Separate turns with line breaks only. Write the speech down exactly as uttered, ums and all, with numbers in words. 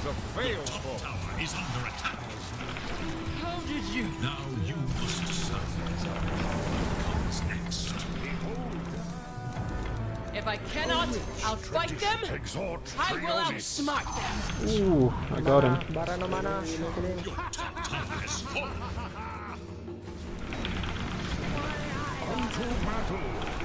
was a failed
Top tower is under attack.
How did you?
Now you must suffer. What comes next?
If I cannot outfight them, I will outsmart them.
Ooh, I got him.
Bara no mana.
Your top tower is fallen.
Unto battle.